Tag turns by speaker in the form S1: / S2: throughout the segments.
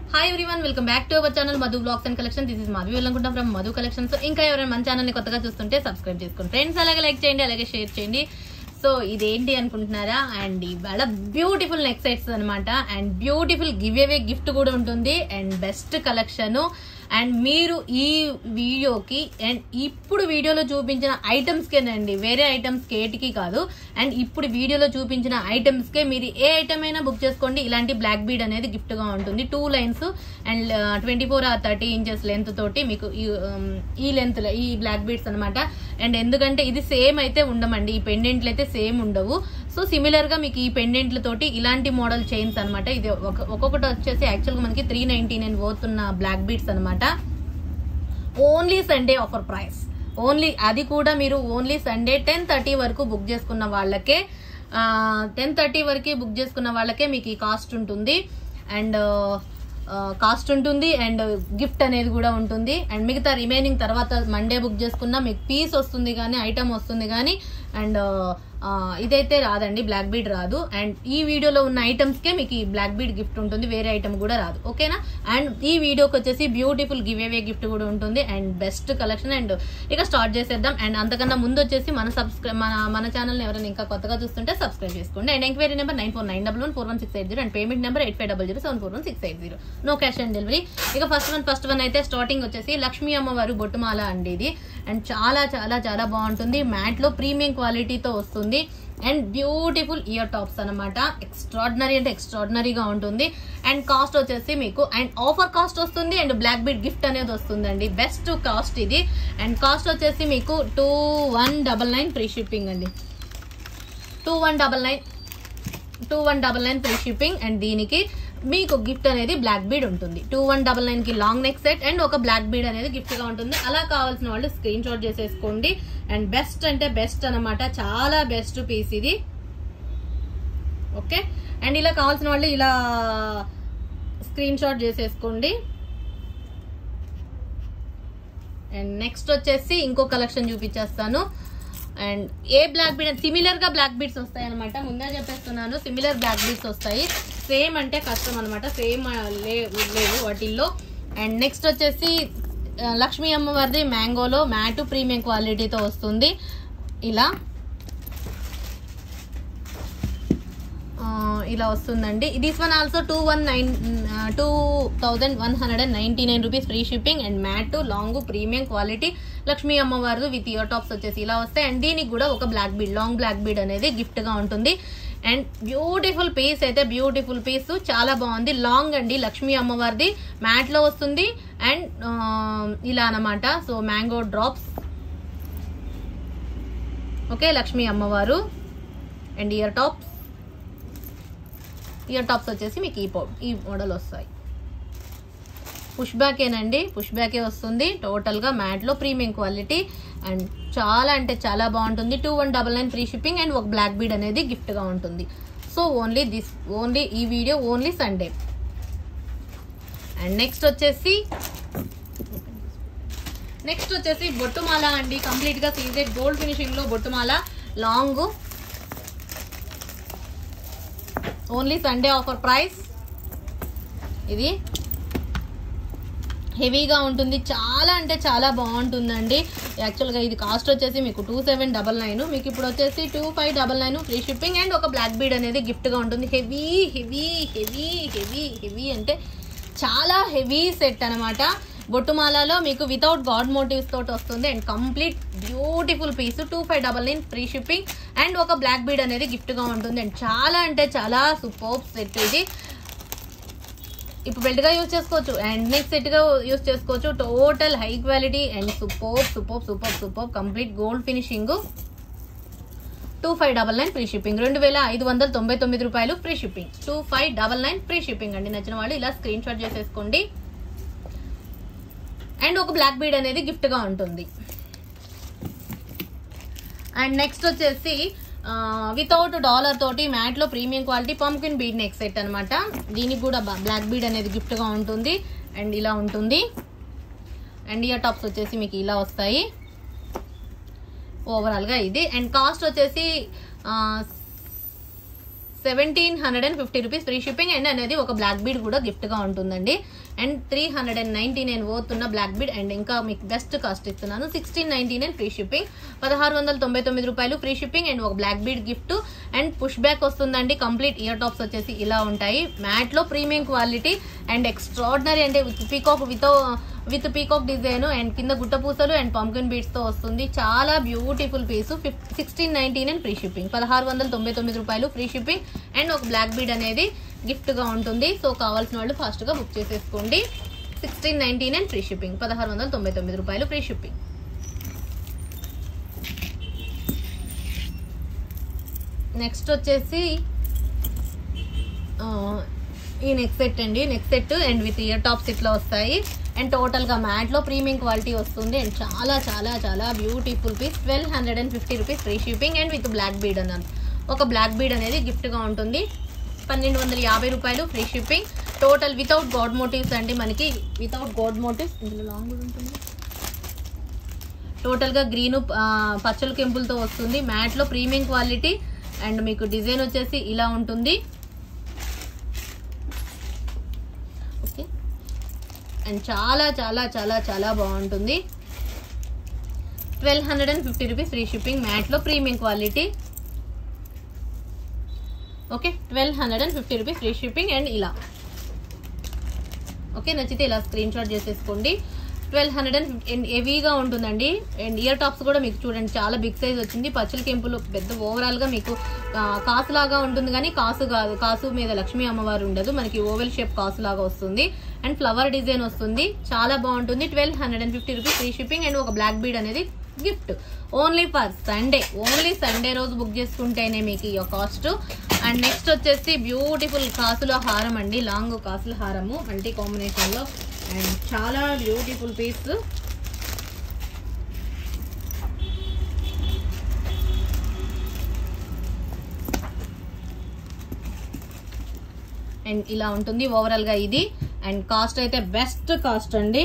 S1: Hi everyone, welcome back to our channel Madhu Vlogs and Collection. This is Madhu Vellankunda from Madhu Collection. So ఇంకా ఎవరైనా మన channel ని కొత్తగా చూస్తుంటే subscribe చేసుకోండి ఫ్రెండ్స్, అలాగే లైక్ చేయండి, అలాగే షేర్ చేయండి. సో ఇదేంటి అనుకుంటున్నారా, అండ్ ఇవాళ బ్యూటిఫుల్ నెక్ సెట్స్ అనమాట, and beautiful giveaway gift కూడా ఉంటుంది, అండ్ బెస్ట్ కలెక్షన్. అండ్ మీరు ఈ వీడియోకి అండ్ ఇప్పుడు వీడియోలో చూపించిన ఐటమ్స్ కేనండి, వేరే ఐటమ్స్ కేటికి కాదు. అండ్ ఇప్పుడు వీడియోలో చూపించిన ఐటమ్స్ కే మీరు ఏ ఐటమ్ అయినా బుక్ చేసుకోండి. ఇలాంటి బ్లాక్ బీడ్ అనేది గిఫ్ట్ గా ఉంటుంది. 2 lines and 24 or 30 inches length తోటి మీకు ఈ లెంత్ ఈ బ్లాక్ బీడ్స్ అనమాట. అండ్ ఎందుకంటే ఇది సేమ్ అయితే ఉండమండి, ఈ పెండెంట్లు అయితే సేమ్ ఉండవు. సో సిమిలర్ గా మీకు ఈ పెండెంట్ల తోటి ఇలాంటి మోడల్ చైన్స్ అనమాట. ఇది ఒక్కొక్కటి వచ్చేసి యాక్చువల్ గా మనకి 399 పోతున్న బ్లాక్ బీడ్స్ అనమాట. Only Sunday offer price, only అది కూడా మీరు ఓన్లీ సండే 10:30 వరకు బుక్ చేసుకున్న వాళ్ళకే 10:30 వరకు బుక్ చేసుకున్న వాళ్ళకే మీకు ఈ కాస్ట్ ఉంటుంది. అండ్ అండ్ గిఫ్ట్ అనేది కూడా ఉంటుంది. అండ్ మిగతా రిమైనింగ్ తర్వాత మండే బుక్ చేసుకున్నా మీకు పీస్ వస్తుంది కానీ ఐటమ్ వస్తుంది కానీ, అండ్ ఇదైతే రాదండి, బ్లాక్ బీడ్ రాదు. అండ్ ఈ వీడియోలో ఉన్న ఐటమ్స్ కే మీకు ఈ బ్లాక్ బీడ్ గిఫ్ట్ ఉంటుంది, వేరే ఐటమ్ కూడా రాదు, ఓకేనా. అండ్ ఈ వీడియోకి వచ్చేసి బ్యూటిఫుల్ గివ్ అవే గిఫ్ట్ కూడా ఉంటుంది, అండ్ బెస్ట్ కలెక్షన్. అండ్ ఇక స్టార్ట్ చేసేద్దాం. అండ్ అంతకన్నా ముందు వచ్చేసి మన ఛానల్ ఎవరైనా ఇంకా కొత్తగా చూస్తుంటే సబ్స్క్రైబ్ చేసుకోండి. And enquiry number 9491114680 and payment number 8500741680. No cash on delivery. ఇక ఫస్ట్ వన్ అయితే స్టార్టింగ్ వచ్చేసి లక్ష్మీ అమ్మవారు బొట్టుమాల అండి ఇది. అండ్ చాలా చాలా చాలా బాగుంటుంది, మ్యాట్ లో ప్రీమియం క్వాలిటీతో వస్తుంది. అండ్ బ్యూటిఫుల్ ఇయర్ టాప్స్ అనమాట, ఎక్స్ట్రాడినరీ అంటే ఎక్స్ట్రాడినరీగా ఉంటుంది. అండ్ కాస్ట్ వచ్చేసి మీకు అండ్ ఆఫర్ కాస్ట్ వస్తుంది, అండ్ బ్లాక్ బీడ్ గిఫ్ట్ అనేది వస్తుందండి. బెస్ట్ కాస్ట్ ఇది. అండ్ కాస్ట్ వచ్చేసి మీకు 2199 ఫ్రీ షిప్పింగ్ అండి, 2199 ఫ్రీ షిప్పింగ్. అండ్ దీనికి మీకు గిఫ్ట్ అనేది బ్లాక్ బీడ్ ఉంటుంది. 2199 కి లాంగ్ నెక్ సెట్ అండ్ ఒక బ్లాక్ బీడ్ అనేది గిఫ్ట్ గా ఉంటుంది. అలా కావాల్సిన వాళ్ళు స్క్రీన్ షాట్ చేసేసుకోండి. అండ్ బెస్ట్ అంటే బెస్ట్ అనమాట, చాలా బెస్ట్ పీస్ ఇది, ఓకే. అండ్ ఇలా కావాల్సిన వాళ్ళు ఇలా స్క్రీన్ షాట్ చేసేసుకోండి. అండ్ నెక్స్ట్ వచ్చేసి ఇంకో కలెక్షన్ చూపించేస్తాను. అండ్ ఏ బ్లాక్ బీడ్ సిమిలర్ గా బ్లాక్ బీడ్స్ వస్తాయి అనమాట, ముందే చెప్పేస్తున్నాను, సిమిలర్ బ్లాక్ బీడ్స్ వస్తాయి. సేమ్ అంటే కష్టం అనమాట, సేమ్ లేవు వాటిల్లో. అండ్ నెక్స్ట్ వచ్చేసి లక్ష్మీ అమ్మవారిది మ్యాంగోలో మ్యాట్ ప్రీమియం క్వాలిటీతో వస్తుంది. ఇలా వస్తుందండి. This one also 2199 rupees free shipping. And matte long premium quality Lakshmi అమ్మవారు విత్ ఇయర్ టాప్స్ వచ్చేసి ఇలా వస్తాయి. అండ్ దీనికి కూడా ఒక black bead long black bead అనేది గిఫ్ట్ గా ఉంటుంది. అండ్ బ్యూటిఫుల్ పీస్ అయితే బ్యూటిఫుల్ పీస్, చాలా బాగుంది. లాంగ్ అండి, లక్ష్మీ అమ్మవారిది మ్యాట్ లో వస్తుంది. అండ్ ఇలా అనమాట. So mango drops, okay, Lakshmi అమ్మవారు. అండ్ ఇయర్ టాప్స్ వచ్చేసి మీకు ఈ మోడల్ వస్తాయి. పుష్ బ్యాకేనండి, పుష్ బ్యాకే వస్తుంది. టోటల్ గా మ్యాట్ లో ప్రీమియం క్వాలిటీ. అండ్ చాలా అంటే చాలా బాగుంటుంది. 2199 ఫ్రీ షిప్పింగ్ అండ్ ఒక బ్లాక్ బీడ్ అనేది గిఫ్ట్ గా ఉంటుంది. సో ఓన్లీ ఈ video only Sunday. And next వచ్చేసి బొట్టుమాల అండి, కంప్లీట్ గా సీజెడ్ గోల్డ్ ఫినిషింగ్ లో బొట్టుమాల long, only Sunday offer price. ఇది హెవీగా ఉంటుంది, చాలా అంటే చాలా బాగుంటుందండి. యాక్చువల్గా ఇది కాస్ట్ వచ్చేసి మీకు 2799, మీకు ఇప్పుడు వచ్చేసి 2599 ఫ్రీ షిప్పింగ్ అండ్ ఒక బ్లాక్ బీడ్ అనేది గిఫ్ట్ గా ఉంటుంది. Heavy heavy heavy heavy heavy అంటే చాలా హెవీ సెట్ అనమాట. బొట్టుమాలలో మీకు వితౌట్ గాడ్ మోటివ్స్ తోటి వస్తుంది. And complete beautiful piece, 2599 free shipping and ఒక బ్లాక్ బీడ్ అనేది గిఫ్ట్ గా ఉంటుంది. అండ్ చాలా అంటే చాలా సూపర్ సెట్ ఇది. ఇప్పుడు బెల్ట్ గా యూజ్ చేసుకోవచ్చు అండ్ నెక్ సెట్ గా యూజ్ చేసుకోవచ్చు. Total high quality and super complete gold finishing. 2599 free shipping, 2599 రూపాయలు ఫ్రీ షిప్పింగ్, 2599 ఫ్రీ షిప్పింగ్ అండి. నచ్చిన వాళ్ళు ఇలా స్క్రీన్ షాట్ చేసేసుకోండి. అండ్ ఒక బ్లాక్ బీడ్ అనేది గిఫ్ట్ గా ఉంటుంది. అండ్ నెక్స్ట్ వచ్చేసి వితౌట్ డాలర్ తోటి మ్యాట్ లో premium quality pumpkin bead neck set అనమాట. దీనికి కూడా బ్లాక్ బీడ్ అనేది గిఫ్ట్ గా ఉంటుంది. అండ్ ఇలా ఉంటుంది. అండ్ ఇయర్ టాప్స్ వచ్చేసి మీకు ఇలా వస్తాయి ఓవరాల్ గా ఇది. అండ్ కాస్ట్ వచ్చేసి 1750 రూపీస్ ఫ్రీ షిప్పింగ్. అండ్ అనేది ఒక బ్లాక్ బీడ్ కూడా గిఫ్ట్ గా ఉంటుందండి. అండ్ 399 వర్త్ ఉన్న బ్లాక్ బీడ్. అండ్ ఇంకా మీకు బెస్ట్ కాస్ట్ ఇస్తున్నాను 1699 ఫ్రీ షిప్పింగ్, 1699 రూపాయలు ఫ్రీ షిప్పింగ్. అండ్ ఒక black bead gift and push back వస్తుందండి. కంప్లీట్ ఇయర్ టాప్స్ వచ్చేసి ఇలా ఉంటాయి, మ్యాట్ లో ప్రీమియం క్వాలిటీ అండ్ ఎక్స్ట్రాడినరీ అంటే విత్ పీకాక్ డిజైన్ అండ్ కింద గుట్ట పూసలు అండ్ పంకిన్ బీడ్స్ తో వస్తుంది. చాలా బ్యూటిఫుల్ పీస్. 1699 ఫ్రీ షిప్పింగ్, 1699 రూపాయలు ఫ్రీ షిప్పింగ్. అండ్ ఒక బ్లాక్ బీడ్ అనేది గిఫ్ట్ గా ఉంటుంది. సో కావాల్సిన వాళ్ళు ఫాస్ట్ గా బుక్ చేసేసుకోండి. 1699 ఫ్రీ షిప్పింగ్, 1699 రూపాయలు ఫ్రీ షిప్పింగ్. నెక్స్ట్ వచ్చేసి ఈ నెక్ సెట్ అండి. Neck set and with ear tops ఇట్లా వస్తాయి. అండ్ టోటల్ గా మ్యాట్ లో ప్రీమియం క్వాలిటీ వస్తుంది. అండ్ చాలా చాలా చాలా beautiful piece. 1250 rupees free shipping. And with black bead అన్నారు, ఒక బ్లాక్ బీడ్ అనేది గిఫ్ట్ గా ఉంటుంది. 1250 రూపాయలు free shipping. Total without god motives అండి, మనకి వితౌట్ గాడ్ మోటివ్స్. ఇందులో లాంగ్ ఉంటుంది. టోటల్ గా గ్రీన్ పచ్చల కెంపులతో వస్తుంది. మ్యాట్ లో ప్రీమియం క్వాలిటీ అండ్ మీకు డిజైన్ వచ్చేసి ఇలా ఉంటుంది. ఓకే, అండ్ చాలా చాలా చాలా చాలా బాగుంటుంది. 1250 రూపీస్ ఫ్రీ షిప్పింగ్, మ్యాట్ లో premium quality. Okay, 1250 rupees free shipping. And ఇలా ఓకే, నచ్చితే ఇలా స్క్రీన్ షాట్ చేసేసుకోండి. 1250 హెవీగా ఉంటుందండి. అండ్ ఇయర్ టాప్స్ కూడా మీకు చూడండి చాలా బిగ్ సైజ్ వచ్చింది. పచ్చల కెంపులు పెద్ద ఓవరాల్ గా మీకు కాసు లాగా ఉంటుంది, కానీ కాసు కాదు. కాసు మీద లక్ష్మీ అమ్మవారు ఉండదు, మనకి ఓవెల్ షేప్ కాసు లాగా వస్తుంది. అండ్ ఫ్లవర్ డిజైన్ వస్తుంది, చాలా బాగుంటుంది. 1250 రూపీస్ ఫ్రీ షిప్పింగ్. అండ్ ఒక బ్లాక్ బీడ్ అనేది gift. Only for Sunday, only Sunday రోజు బుక్ చేసుకుంటేనే మీకు ఈ కాస్ట్. అండ్ నెక్స్ట్ వచ్చేసి బ్యూటిఫుల్ కాసుల హారం అండి, లాంగ్ కాసుల హారము మల్టీ కాంబినేషన్ లో. అండ్ చాలా బ్యూటిఫుల్ పీస్. అండ్ ఇలా ఉంటుంది ఓవరాల్ గా ఇది. అండ్ కాస్ట్ అయితే బెస్ట్ కాస్ట్ అండి.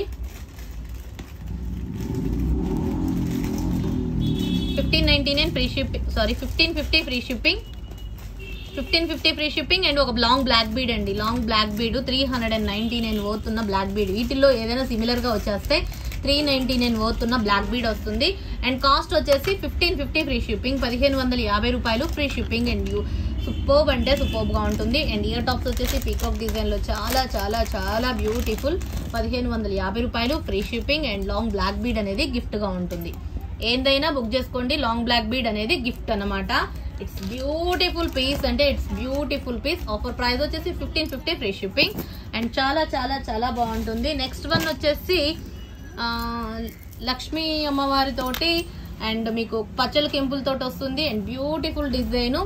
S1: 1599 free shipping, sorry 1550 free shipping, 1550 free shipping. And ఒక లాంగ్ బ్లాక్ బీడ్ అండి, లాంగ్ బ్లాక్ బీడ్ 399 వర్త్ ఉన్న బ్లాక్ బీడ్. వీటిల్లో ఏదైనా సిమిలర్ గా వచ్చేస్తే 399 వర్త్ ఉన్న బ్లాక్ బీడ్ వస్తుంది. అండ్ కాస్ట్ వచ్చేసి 1550 ఫ్రీ షిప్పింగ్, 1550 రూపాయలు ఫ్రీ షిప్పింగ్. అండ్ సూపర్బ్ అంటే సూపర్బ్ గా ఉంటుంది. అండ్ ఇయర్ టాప్స్ వచ్చేసి పీకాక్ డిజైన్ లో చాలా చాలా చాలా బ్యూటిఫుల్, 1550 రూపాయలు free shipping. And long black bead అనేది గిఫ్ట్ గా ఉంటుంది. ఏదైనా బుక్ చేసుకోండి, లాంగ్ బ్లాక్ బీడ్ అనేది గిఫ్ట్ అన్నమాట. ఇట్స్ బ్యూటిఫుల్ పీస్, అంటే it's beautiful piece. Offer price వచ్చేసి 1550 ఫ్రీ షిప్పింగ్. అండ్ చాలా చాలా చాలా బాగుంటుంది. నెక్స్ట్ వన్ వచ్చేసి లక్ష్మీ అమ్మవారి తోటి అండ్ మీకు పచ్చల కెంపుల తోటి వస్తుంది. అండ్ బ్యూటిఫుల్ డిజైన్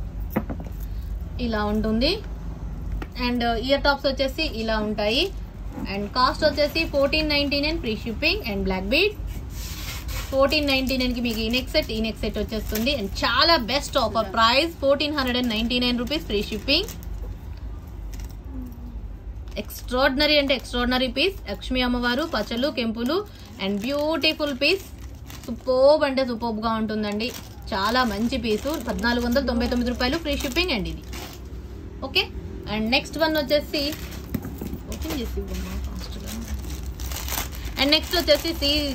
S1: ఇలా ఉంటుంది. అండ్ ఇయర్ టాప్స్ వచ్చేసి ఇలా ఉంటాయి. అండ్ కాస్ట్ వచ్చేసి 1499 free shipping. And black bead 1499 కి మీకు ఈ నెక్ సెట్ వచ్చేస్తుంది. అండ్ చాలా best offer price 1499 rupees free shipping. Extraordinary అంటే ఎక్స్ట్రాడినరీ పీస్. లక్ష్మీ అమ్మవారు పచ్చలు కెంపులు అండ్ బ్యూటిఫుల్ పీస్. సూపర్బ్ అంటే సూపర్బ్ గా ఉంటుందండి, చాలా మంచి పీసు. 1499 రూపాయలు ఫ్రీ షిప్పింగ్ అండి ఇది. ఓకే, అండ్ నెక్స్ట్ వన్ వచ్చేసి ఓపెన్ చేసి ఫాస్ట్గా. అండ్ నెక్స్ట్ వచ్చేసి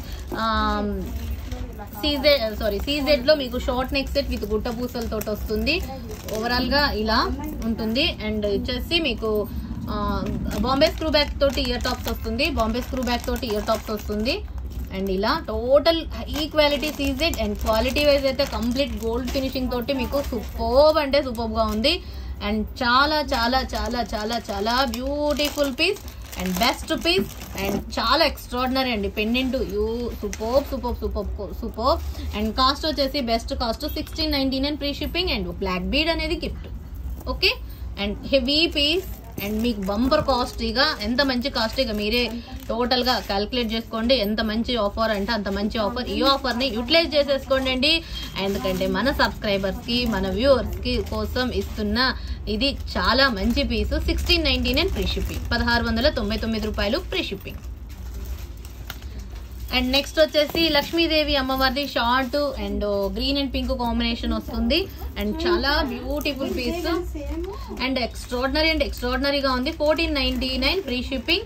S1: సీజెడ్ లో మీకు షార్ట్ నెక్ సెట్ విత్ గుట్ట పూసలతో వస్తుంది. ఓవరాల్ గా ఇలా ఉంటుంది. అండ్ వచ్చేసి మీకు బాంబే స్క్రూ బ్యాక్ తోటి ఇయర్ టాప్స్ వస్తుంది. బాంబే స్క్రూ బ్యాక్ తోటి ఇయర్ టాప్స్ వస్తుంది. అండ్ ఇలా total high quality CZ. And quality wise అయితే కంప్లీట్ గోల్డ్ ఫినిషింగ్ తోటి మీకు సూపర్బ్ అంటే సూపర్బ్ గా ఉంది. అండ్ చాలా చాలా చాలా చాలా చాలా beautiful piece and best piece. And చాలా ఎక్స్ట్రాడినరీ అండి pendant. Superb superb superb superb. And cost వచ్చేసి best cost 1699 free shipping. And black bead అనేది gift. Okay, and heavy piece. And మీకు బంపర్ కాస్ట్లీగా, ఎంత మంచి కాస్ట్లీగా మీరే టోటల్ గా క్యాల్కులేట్ చేసుకోండి. ఎంత మంచి ఆఫర్ అంటే అంత మంచి ఆఫర్. ఈ ఆఫర్ ని యూటిలైజ్ చేసేసుకోండి అండి. ఎందుకంటే మన సబ్స్క్రైబర్స్ కి మన వ్యూవర్స్ కి కోసం ఇస్తున్న ఇది చాలా మంచి పీసు. 1699 ఫ్రీ షిప్పింగ్, 1699 రూపాయలు ఫ్రీ షిప్పింగ్. అండ్ నెక్స్ట్ వచ్చేసి లక్ష్మీదేవి అమ్మవారిది short and green and pink combination వస్తుంది. అండ్ చాలా బ్యూటిఫుల్ పీస్ అండ్ ఎక్స్ట్రాడినరీగా ఉంది. 1499 ఫ్రీ షిప్పింగ్.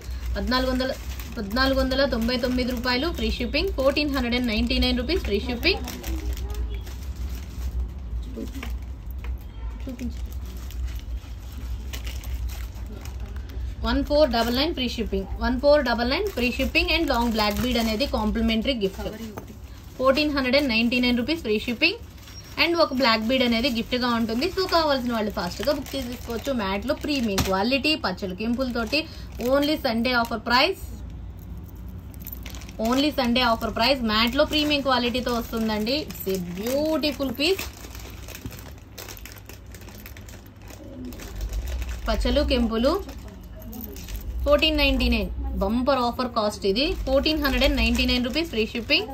S1: 1499 రూపాయలు free shipping. 1499 rupees free shipping. 1499 free shipping. 1499 free shipping and long black bead అనేది complimentary gift. 1499 rupees free shipping and ఒక black bead అనేది gift గా ఉంటుంది. సో కావాల్సిన వాళ్ళు ఫాస్ట్ గా బుక్ చేసుకోవచ్చు. మ్యాట్ లో ప్రీమియం క్వాలిటీ పచ్చల కెంపులతోటి only Sunday offer price. Matte లో ప్రీమియం క్వాలిటీతో వస్తుందండి. It's a beautiful piece. పచ్చలు కెంపులు 1499 బంపర్ ఆఫర్ కాస్ట్ ఇది. 1499 rupees free shipping.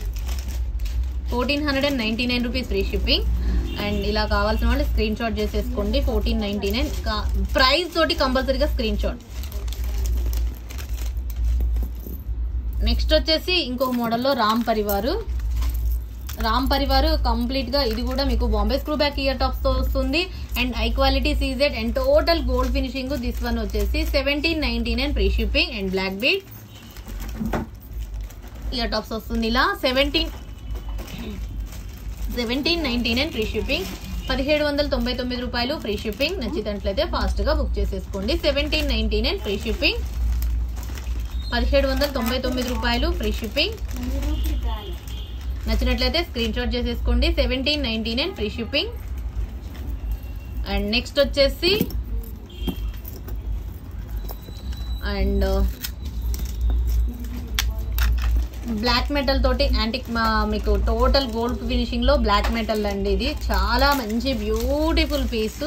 S1: 1499 rupees free shipping. And ఇలా కావాల్సిన వాళ్ళు స్క్రీన్ షాట్ చేసేసుకోండి. 1499 ప్రైస్ తోటి కంపల్సరీగా స్క్రీన్ షాట్. నెక్స్ట్ వచ్చేసి ఇంకో మోడల్లో రామ్ పరివారు కంప్లీట్ గా ఇది కూడా మీకు Bombay screw back ear tops తో వస్తుంది. And high quality CZ and total gold finishing. This one వచ్చేసి 1799 free shipping and black bead ear tops వస్తుంది. ఇలా 1799 ఫ్రీ షిప్పింగ్. 1799 రూపాయలు ఫ్రీ షిప్పింగ్. నచ్చినట్లయితే ఫాస్ట్ గా బుక్ చేసేసుకోండి. 1799 ఫ్రీ షిప్పింగ్. 1799 రూపాయలు ఫ్రీ షిప్పింగ్. నచ్చినట్లయితే స్క్రీన్ షాట్ చేసేసుకోండి. 1799 ఫ్రీ షిప్పింగ్. అండ్ నెక్స్ట్ వచ్చేసి అండ్ బ్లాక్ మెటల్ తోటి యాంటిక్ మీకు టోటల్ గోల్డ్ ఫినిషింగ్ లో బ్లాక్ మెటల్ అండి. ఇది చాలా మంచి బ్యూటిఫుల్ పీస్.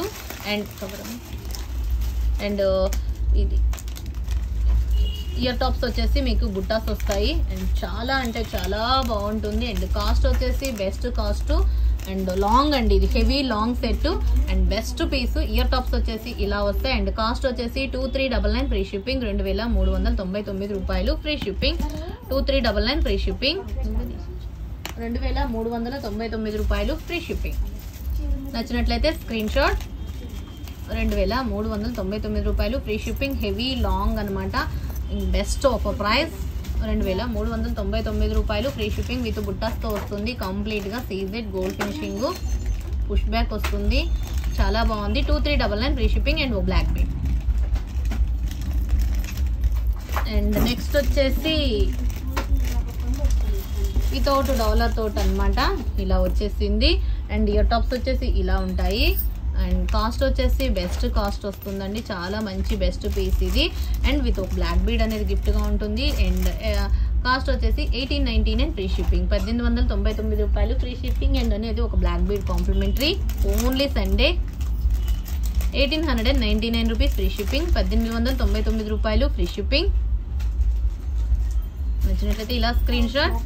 S1: అండ్ ఇది ఇయర్ టాప్స్ వచ్చేసి మీకు బుట్టాస్ వస్తాయి. అండ్ చాలా అంటే చాలా బాగుంటుంది. అండ్ కాస్ట్ వచ్చేసి బెస్ట్ కాస్ట్ అండ్ లాంగ్ అండి. ఇది heavy long set and best piece. Ear tops వచ్చేసి ఇలా వస్తాయి. అండ్ కాస్ట్ వచ్చేసి 2399 ఫ్రీ షిప్పింగ్. 2399 రూపాయలు ఫ్రీ షిప్పింగ్. 2399 free shipping. 2399 రూపాయలు ఫ్రీ షిప్పింగ్. నచ్చినట్లయితే స్క్రీన్ షాట్. 2399 రూపాయలు ఫ్రీ షిప్పింగ్. హెవీ లాంగ్ అనమాట. Best offer price. 2399 రూపాయలు ఫ్రీ షిప్పింగ్ విత్ బుట్టాస్ తో వస్తుంది. కంప్లీట్ గా CZ gold finishing push back వస్తుంది. చాలా బాగుంది. 2399 ఫ్రీ షిప్పింగ్ అండ్ ఓ బ్లాక్ బీడ్. అండ్ నెక్స్ట్ వచ్చేసి వితౌట్ డాలర్ తోటి అనమాట. ఇలా వచ్చేసింది. అండ్ ఇయర్ టాప్స్ వచ్చేసి ఇలా ఉంటాయి. అండ్ కాస్ట్ వచ్చేసి బెస్ట్ కాస్ట్ వస్తుందండి. చాలా మంచి బెస్ట్ పీస్ ఇది. అండ్ విత్ ఒక బ్లాక్ బీడ్ అనేది గిఫ్ట్ గా ఉంటుంది. అండ్ కాస్ట్ వచ్చేసి 1899 ఫ్రీ షిప్పింగ్. 1899 రూపాయలు ఫ్రీ షిప్పింగ్ అండ్ అనేది ఒక black bead complimentary. Only Sunday 1899 rupees free shipping. 1899 రూపాయలు ఫ్రీ షిప్పింగ్. నచ్చినట్లయితే ఇలా స్క్రీన్ షాట్.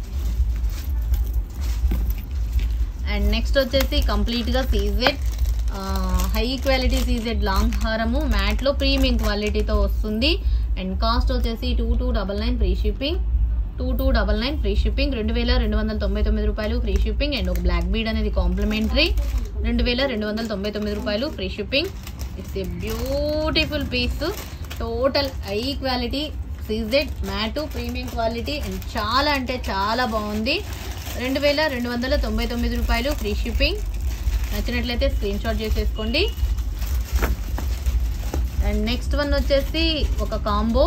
S1: అండ్ నెక్స్ట్ వచ్చేసి కంప్లీట్ గా CZ high quality CZ long హారము మ్యాట్ లో ప్రీమియం క్వాలిటీతో వస్తుంది. అండ్ కాస్ట్ వచ్చేసి 2299 ఫ్రీ షిప్పింగ్. 2299 free shipping. 2299 రూపాయలు ఫ్రీ షిప్పింగ్ అండ్ ఒక బ్లాక్ బీడ్ అనేది కాంప్లిమెంటరీ. 2299 రూపాయలు free shipping. It's a beautiful piece. Total high quality CZ matte premium quality and చాలా అంటే చాలా బాగుంది. 2299 రూపాయలు ఫ్రీ షిప్పింగ్. నచ్చినట్లయితే స్క్రీన్ షాట్ చేసేసుకోండి. అండ్ నెక్స్ట్ వన్ వచ్చేసి ఒక combo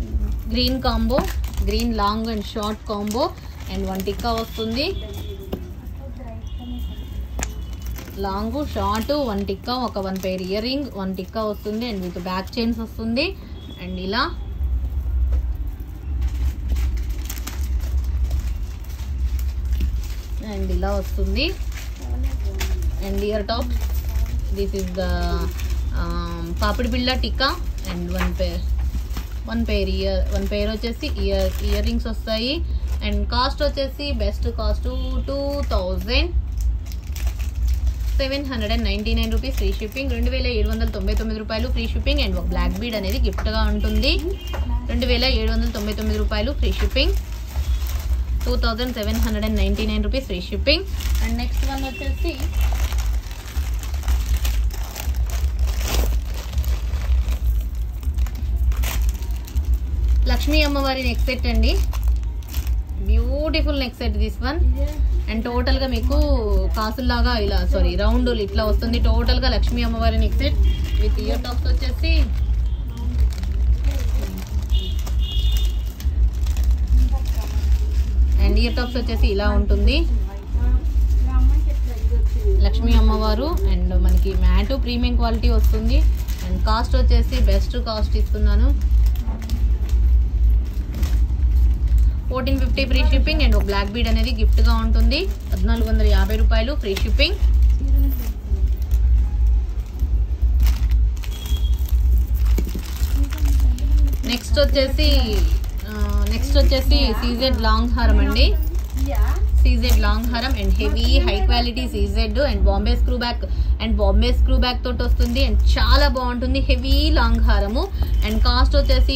S1: green long and short combo and 1 tikka వస్తుంది. లాంగ్ షార్ట్ 1 టిక్కా ఒక 1 పేర్ ఇయర్ రింగ్ 1 టిక్కా వస్తుంది. అండ్ విత్ బ్యాక్ చైన్స్ వస్తుంది. అండ్ ఇలా వస్తుంది. And ear top this is the పాపిడి బిళ్ళ టిక్కా అండ్ 1 పేర్ వచ్చేసి ఇయర్ రింగ్స్ వస్తాయి. అండ్ కాస్ట్ వచ్చేసి best cost 2799 rupees free shipping. 2799 రూపాయలు ఫ్రీ షిప్పింగ్ అండ్ ఒక బ్లాక్ బీడ్ అనేది గిఫ్ట్ గా ఉంటుంది. 2799 రూపాయలు free shipping. 2799 rupees free shipping. And next one వచ్చేసి లక్ష్మీ అమ్మవారి నెక్ సెట్ అండి. Beautiful neck set this one. And total గా మీకు కాసుల్లాగా ఇలా రౌండ్ ఇట్లా వస్తుంది. టోటల్ గా లక్ష్మీ అమ్మవారి neck set with ear tops వచ్చేసి అండ్ ఇయర్ టాప్స్ వచ్చేసి ఇలా ఉంటుంది. లక్ష్మీ అమ్మవారు అండ్ మనకి మ్యాటు ప్రీమియం క్వాలిటీ వస్తుంది. అండ్ కాస్ట్ వచ్చేసి బెస్ట్ కాస్ట్ ఇస్తున్నాను. 1450 ఫ్రీ షిప్పింగ్. అండ్ ఒక బ్లాక్ బీడ్ అనేది గిఫ్ట్ గా ఉంటుంది. 1450 రూపాయలు ఫ్రీ షిప్పింగ్. నెక్స్ట్ వచ్చేసి సీజెడ్ లాంగ్ హారం అండి. సీజెడ్ లాంగ్ హారం and heavy high quality CZ and Bombay screw back తోటి వస్తుంది. అండ్ చాలా బాగుంటుంది. హెవీ లాంగ్ హారము. అండ్ కాస్ట్ వచ్చేసి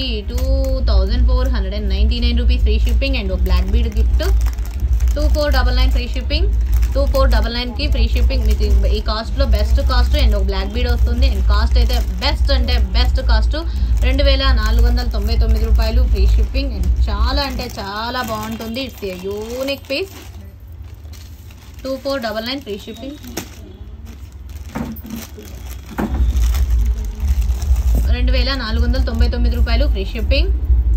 S1: 2499 రూపీస్ ఫ్రీ షిప్పింగ్. అండ్ ఒక black bead gift 2499 free shipping. 2499కి ఫ్రీ షిప్పింగ్. మీకు ఈ కాస్ట్లో బెస్ట్ కాస్ట్ అండ్ ఒక బ్లాక్ బీడ్ వస్తుంది. అండ్ కాస్ట్ అయితే బెస్ట్ అంటే బెస్ట్ కాస్ట్ 2499 రూపాయలు ఫ్రీ షిప్పింగ్. అండ్ చాలా అంటే చాలా బాగుంటుంది. It's a unique piece. 2499 free shipping. 2499 రూపాయలు free shipping.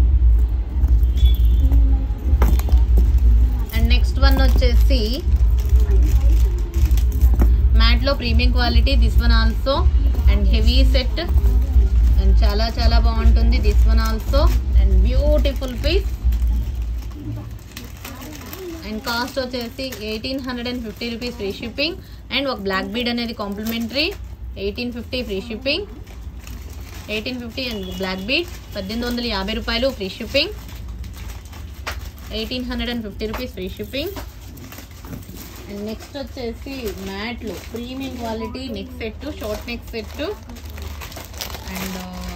S1: And next one వచ్చేసి మ్యాట్ లో premium quality this one also. And heavy set and చాలా చాలా బాగుంటుంది this one also. And beautiful piece. And cost వచ్చేసి 1850 రూపీస్ ఫ్రీ షిప్పింగ్. అండ్ ఒక black bead అనేది complimentary. 1850 free shipping. 1850 and black bead 1850 రూపాయలు free shipping. 1850 rupees free shipping. And next వచ్చేసి మ్యాట్లో premium quality neck set, short neck set. And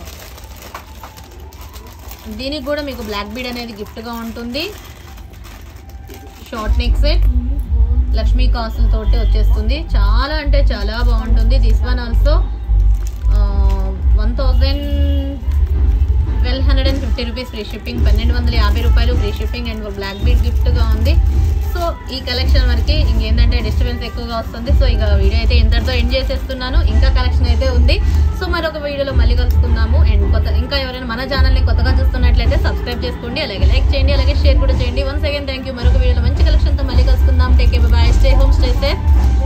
S1: దీనికి కూడా మీకు black bead అనేది గిఫ్ట్గా ఉంటుంది. షార్ట్ నెక్ సెట్ లక్ష్మీ కాసుల తోటి వచ్చేస్తుంది. చాలా అంటే చాలా బాగుంటుంది. This one also 1250 rupees free shipping. 1250 రూపాయలు free shipping. And black bead గిఫ్ట్గా ఉంది. సో ఈ కలెక్షన్ వరకు ఇంకేంటంటే డిస్టర్బెన్స్ ఎక్కువగా వస్తుంది. సో ఇక వీడియో అయితే ఇంతటితో ఎండ్ చేసేస్తున్నాను. ఇంకా కలెక్షన్ అయితే ఉంది. సో మరొక వీడియోలో మళ్ళీ కలుసుకుందాము. అండ్ ఇంకా ఎవరైనా మన ఛానల్ని కొత్తగా చూస్తున్నట్లయితే సబ్స్క్రైబ్ చేసుకోండి. అలాగే లైక్ చేయండి. అలాగే షేర్ కూడా చేయండి. Once again thank you. మరొక వీడియోలో మంచి కలెక్షన్తో మళ్ళీ కలుసుకుందాం. Take care, bye, stay home, stay safe.